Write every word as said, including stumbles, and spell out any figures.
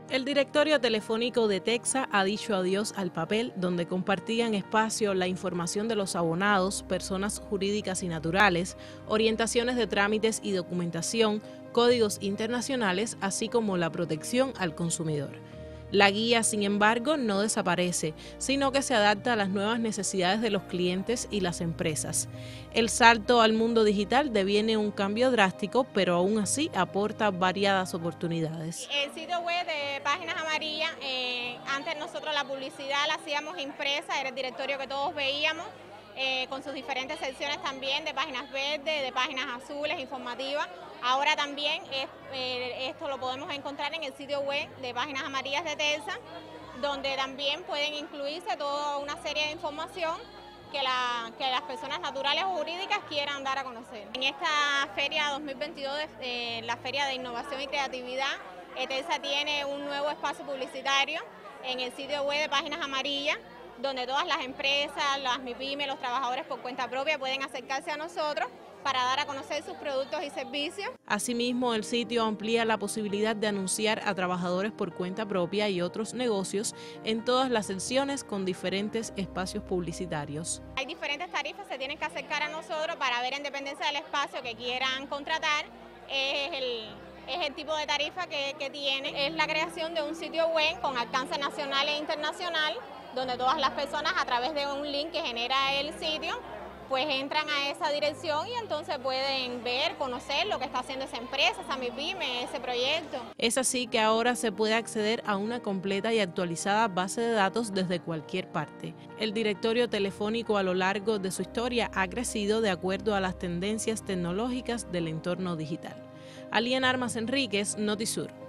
El directorio telefónico de Texa ha dicho adiós al papel, donde compartían espacio la información de los abonados, personas jurídicas y naturales, orientaciones de trámites y documentación, códigos internacionales, así como la protección al consumidor. La guía, sin embargo, no desaparece, sino que se adapta a las nuevas necesidades de los clientes y las empresas. El salto al mundo digital deviene un cambio drástico, pero aún así aporta variadas oportunidades. El sitio web de Páginas Amarillas, eh, antes nosotros la publicidad la hacíamos impresa, era el directorio que todos veíamos, eh, con sus diferentes secciones también de páginas verdes, de páginas azules, informativas. Ahora también es, eh, esto lo podemos encontrar en el sitio web de Páginas Amarillas de Texa, donde también pueden incluirse toda una serie de información que, la, que las personas naturales o jurídicas quieran dar a conocer. En esta feria dos mil veintidós, eh, la Feria de Innovación y Creatividad, eh, Texa tiene un nuevo espacio publicitario en el sitio web de Páginas Amarillas, donde todas las empresas, las MIPYME, los trabajadores por cuenta propia pueden acercarse a nosotros para dar a conocer sus productos y servicios. Asimismo, el sitio amplía la posibilidad de anunciar a trabajadores por cuenta propia y otros negocios en todas las secciones con diferentes espacios publicitarios. Hay diferentes tarifas, se tienen que acercar a nosotros para ver en dependencia del espacio que quieran contratar. Es el, es el tipo de tarifa que, que tiene. Es la creación de un sitio web con alcance nacional e internacional, donde todas las personas a través de un link que genera el sitio pues entran a esa dirección y entonces pueden ver, conocer lo que está haciendo esa empresa, esa MIPYME, ese proyecto. Es así que ahora se puede acceder a una completa y actualizada base de datos desde cualquier parte. El directorio telefónico a lo largo de su historia ha crecido de acuerdo a las tendencias tecnológicas del entorno digital. Aliena Armas Enríquez, Notisur.